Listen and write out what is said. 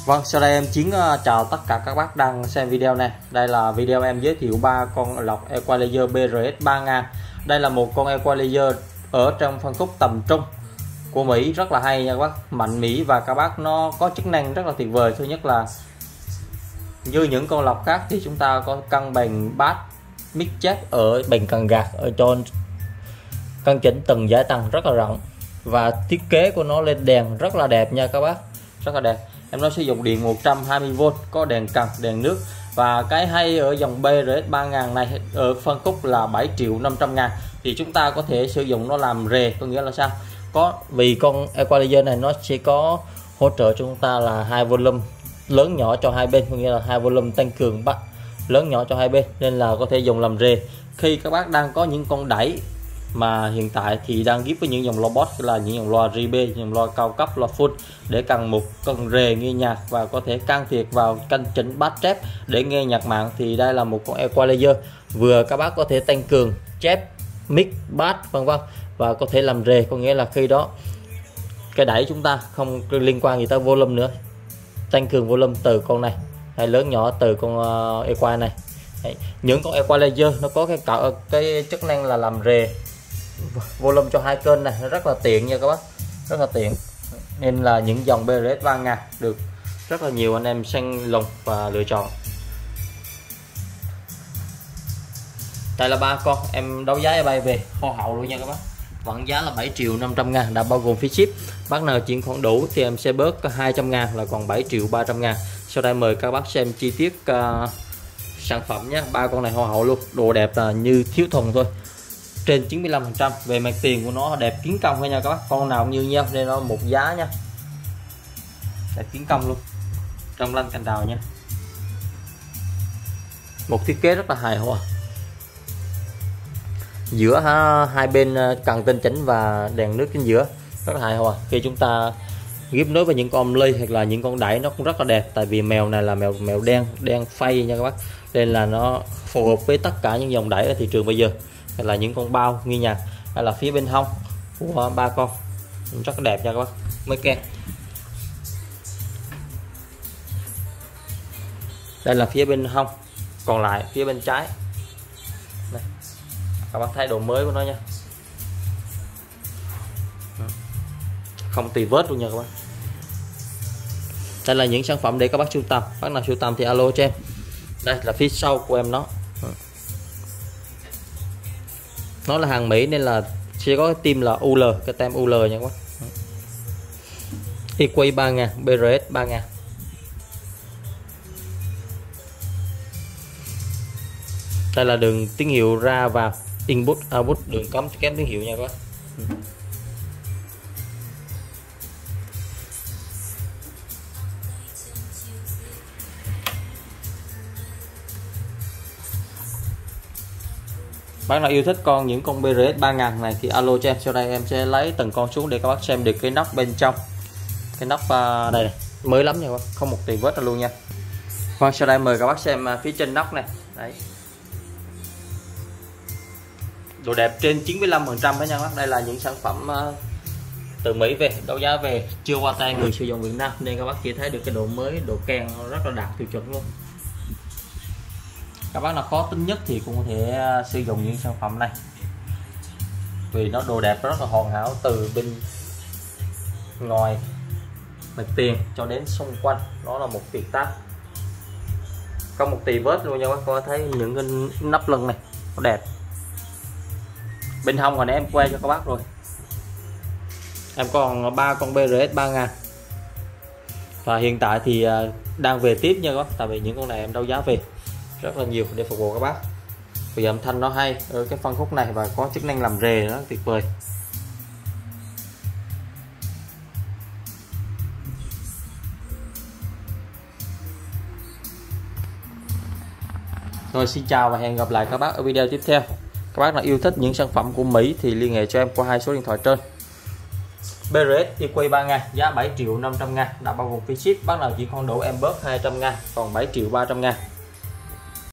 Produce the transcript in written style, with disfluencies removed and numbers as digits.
Vâng, sau đây em Chiến chào tất cả các bác đang xem video này. Đây là video em giới thiệu 3 con lọc Equalizer BRS 3000. Đây là một con Equalizer ở trong phân khúc tầm trung của Mỹ, rất là hay nha các bác, mạnh Mỹ và các bác nó có chức năng rất là tuyệt vời. Thứ nhất là như những con lọc khác thì chúng ta có cân bằng bass, mic check ở bằng cần gạt ở cho căn chỉnh từng dải tầng rất là rộng, và thiết kế của nó lên đèn rất là đẹp nha các bác, rất là đẹp. Em nó sử dụng điện 120V, có đèn cần, đèn nước. Và cái hay ở dòng BRS 3000 này ở phân khúc là 7.500.000 thì chúng ta có thể sử dụng nó làm rề. Có nghĩa là sao? Vì con Equalizer này nó sẽ có hỗ trợ cho chúng ta là hai volume lớn nhỏ cho hai bên, có nghĩa là hai volume tăng cường bắt lớn nhỏ cho hai bên, nên là có thể dùng làm rề. Khi các bác đang có những con đẩy mà hiện tại thì đang ghép với những dòng loa boss, là những dòng loa RB, những loa cao cấp, loa full để cần một con rề nghe nhạc và có thể can thiệp vào canh chỉnh bass trap để nghe nhạc mạng, thì đây là một con Equalizer vừa các bác có thể tăng cường chép, mic, bass vân vân, và có thể làm rề. Có nghĩa là khi đó cái đẩy chúng ta không liên quan gì tới volume nữa, tăng cường volume từ con này hay lớn nhỏ từ con Equa này. Đấy. Những con Equalizer nó có cái chức năng là làm rề volume cho hai kênh này, nó rất là tiện nha các bác, rất là tiện. Nên là những dòng BRS 3000 được rất là nhiều anh em săn lùng và lựa chọn. Đây là 3 con em đấu giá bay về kho hậu luôn nha các bác, vẫn giá là 7.500.000 đã bao gồm phí ship. Bác nào chuyển khoản đủ thì em sẽ bớt 200.000 là còn 7.300.000. Sau đây mời các bác xem chi tiết sản phẩm nhé. 3 con này hoa hậu luôn, đồ đẹp là như thiếu thùng thôi, trên 95%. Về mặt tiền của nó đẹp kiến công thôi nha các bác, con nào cũng như nhau nên nó một giá nha, đẹp kiến công luôn, trong lanh cành đào nha. Một thiết kế rất là hài hòa, giữa hai bên cần tinh chỉnh và đèn nước chính giữa, rất là hài hòa. Khi chúng ta ghép nối với những con ly hoặc là những con đẩy nó cũng rất là đẹp, tại vì mèo này là mèo đen phay nha các bác, nên là nó phù hợp với tất cả những dòng đẩy ở thị trường bây giờ, hay là những con bao nghi nhạc, hay là phía bên hông của 3 con rất là đẹp nha các bác. Mấy ken đây là phía bên hông, còn lại phía bên trái đây, các bác thấy độ mới của nó nha, không tì vết luôn nha các bác. Đây là những sản phẩm để các bác sưu tầm, bác nào sưu tầm thì alo cho em. Đây là phía sau của em, nó là hàng Mỹ nên là sẽ có cái tim là UL, cái tem UL nha các bác. EQ 3000, BRS 3000. Đây là đường tín hiệu ra vào, input output, đường cắm kém tín hiệu nha các bác. Bác nào yêu thích những con BRS 3000 này thì alo cho em. Sau đây em sẽ lấy từng con xuống để các bác xem được cái nóc bên trong. Cái nóc đây này, mới lắm nha các bác, không một tì vết nào luôn nha. Vâng, sau đây mời các bác xem phía trên nóc này. Đấy, đồ đẹp trên 95% đó nha các bác. Đây là những sản phẩm từ Mỹ về, đấu giá về, chưa qua tay người sử dụng Việt Nam, nên các bác chỉ thấy được cái độ mới, độ keng rất là đạt tiêu chuẩn luôn. Các bác nào khó tính nhất thì cũng có thể sử dụng những sản phẩm này, vì nó đồ đẹp rất là hoàn hảo, từ bên ngoài mặt tiền cho đến xung quanh nó là một tuyệt tác, không một tì vết luôn nha các bác. Có thấy những cái nắp lưng này nó đẹp. Bên hông hồi nãy em quay cho các bác rồi, em còn 3 con BRS 3000 và hiện tại thì đang về tiếp nha các bác, tại vì những con này em đấu giá về rất là nhiều để phục vụ các bác. Bây giờ âm thanh nó hay ở cái phân khúc này và có chức năng làm rề rất tuyệt vời. Rồi, xin chào và hẹn gặp lại các bác ở video tiếp theo. Các bác nào yêu thích những sản phẩm của Mỹ thì liên hệ cho em qua hai số điện thoại trên. BRS EQ 3000 giá 7.500.000 đã bao gồm phí ship. Bác nào chỉ con đủ em bớt 200.000 còn 7.300.000.